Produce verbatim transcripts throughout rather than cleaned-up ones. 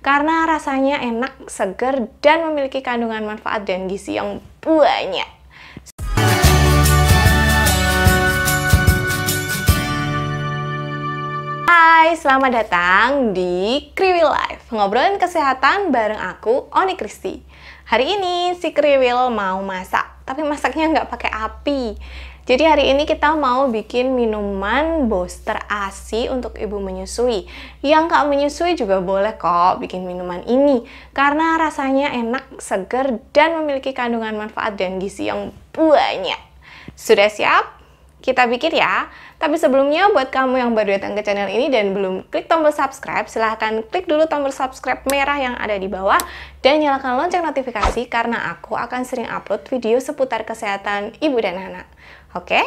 karena rasanya enak, segar, dan memiliki kandungan manfaat dan gizi yang banyak. Hai, selamat datang di Kriwil Life, ngobrolin kesehatan bareng aku, Oni Kristi. Hari ini si Kriwil mau masak, tapi masaknya nggak pakai api. Jadi hari ini kita mau bikin minuman booster A S I untuk ibu menyusui. Yang nggak menyusui juga boleh kok bikin minuman ini, karena rasanya enak, segar, dan memiliki kandungan manfaat dan gizi yang banyak. Sudah siap? Kita bikin ya. Tapi sebelumnya, buat kamu yang baru datang ke channel ini dan belum klik tombol subscribe, silahkan klik dulu tombol subscribe merah yang ada di bawah dan nyalakan lonceng notifikasi karena aku akan sering upload video seputar kesehatan ibu dan anak. Oke?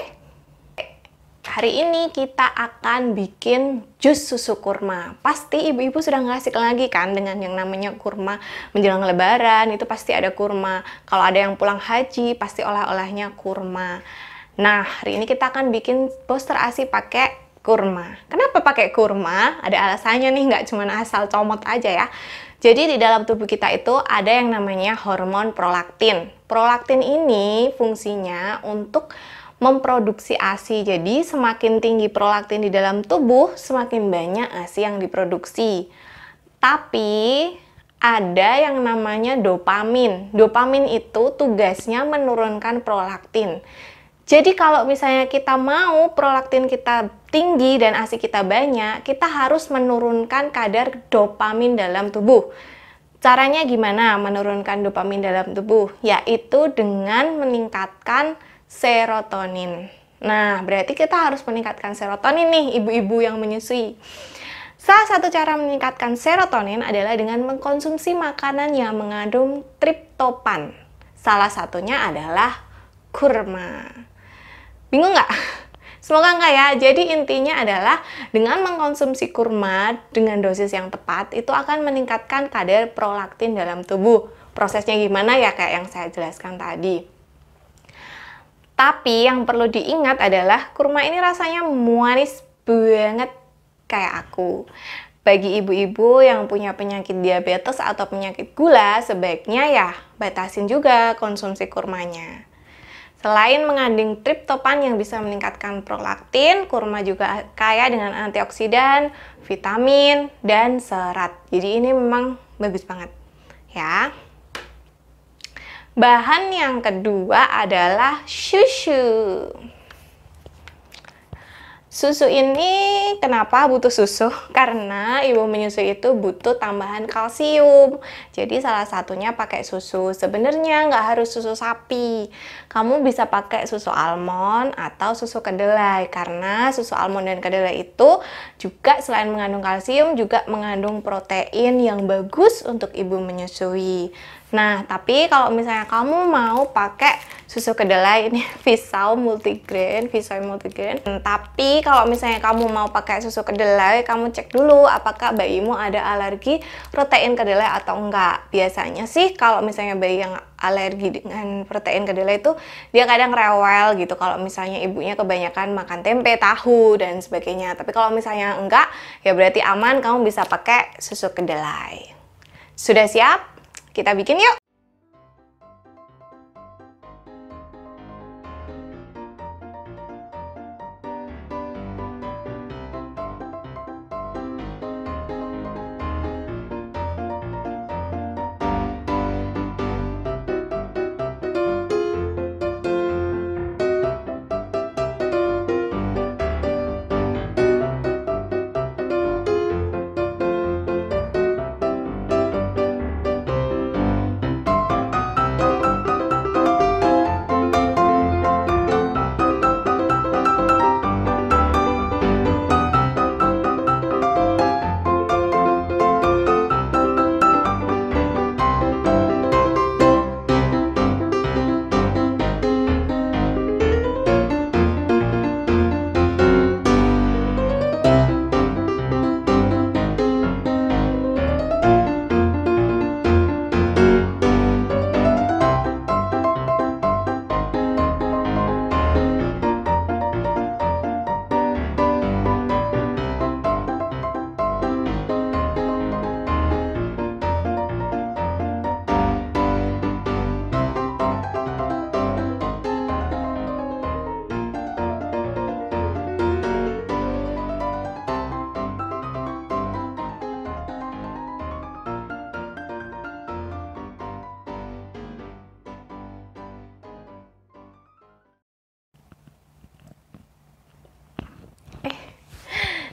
Hari ini kita akan bikin jus susu kurma. Pasti ibu-ibu sudah nggak asik lagi kan dengan yang namanya kurma. Menjelang lebaran itu pasti ada kurma. Kalau ada yang pulang haji, pasti olah-olahnya kurma. Nah, hari ini kita akan bikin booster A S I pakai kurma. Kenapa pakai kurma? Ada alasannya nih, nggak cuma asal comot aja ya. Jadi di dalam tubuh kita itu ada yang namanya hormon prolaktin. Prolaktin ini fungsinya untuk memproduksi A S I. Jadi semakin tinggi prolaktin di dalam tubuh, semakin banyak A S I yang diproduksi. Tapi ada yang namanya dopamin. Dopamin itu tugasnya menurunkan prolaktin. Jadi kalau misalnya kita mau prolaktin kita tinggi dan A S I kita banyak, kita harus menurunkan kadar dopamin dalam tubuh. Caranya gimana menurunkan dopamin dalam tubuh? Yaitu dengan meningkatkan serotonin. Nah, berarti kita harus meningkatkan serotonin nih, ibu-ibu yang menyusui. Salah satu cara meningkatkan serotonin adalah dengan mengkonsumsi makanan yang mengandung triptopan. Salah satunya adalah kurma. Bingung nggak? Semoga nggak ya. Jadi intinya adalah dengan mengkonsumsi kurma dengan dosis yang tepat, itu akan meningkatkan kadar prolaktin dalam tubuh. Prosesnya gimana ya kayak yang saya jelaskan tadi. Tapi yang perlu diingat adalah kurma ini rasanya manis banget kayak aku. Bagi ibu-ibu yang punya penyakit diabetes atau penyakit gula, sebaiknya ya batasin juga konsumsi kurmanya. Selain mengandung triptopan yang bisa meningkatkan prolaktin, kurma juga kaya dengan antioksidan, vitamin, dan serat. Jadi ini memang bagus banget ya. Bahan yang kedua adalah susu. Susu ini kenapa butuh susu? Karena ibu menyusui itu butuh tambahan kalsium. Jadi salah satunya pakai susu. Sebenarnya nggak harus susu sapi. Kamu bisa pakai susu almond atau susu kedelai. Karena susu almond dan kedelai itu juga selain mengandung kalsium, juga mengandung protein yang bagus untuk ibu menyusui. Nah, tapi kalau misalnya kamu mau pakai susu kedelai, ini Visao multigrain, Visao multigrain. Tapi kalau misalnya kamu mau pakai susu kedelai, kamu cek dulu apakah bayimu ada alergi protein kedelai atau enggak. Biasanya sih kalau misalnya bayi yang alergi dengan protein kedelai itu dia kadang rewel gitu kalau misalnya ibunya kebanyakan makan tempe, tahu, dan sebagainya. Tapi kalau misalnya enggak, ya berarti aman, kamu bisa pakai susu kedelai. Sudah siap? Kita bikin yuk!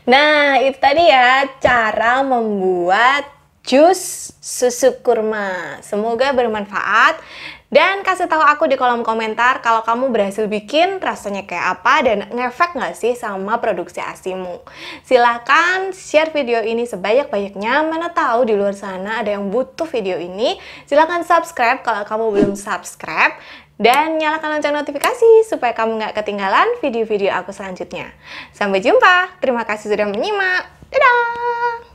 Nah, itu tadi ya cara membuat jus susu kurma. Semoga bermanfaat. Dan kasih tahu aku di kolom komentar kalau kamu berhasil bikin rasanya kayak apa dan ngefek nggak sih sama produksi ASIMU. Silahkan share video ini sebanyak-banyaknya, mana tahu di luar sana ada yang butuh video ini. Silahkan subscribe kalau kamu belum subscribe. Dan nyalakan lonceng notifikasi supaya kamu nggak ketinggalan video-video aku selanjutnya. Sampai jumpa, terima kasih sudah menyimak. Dadah!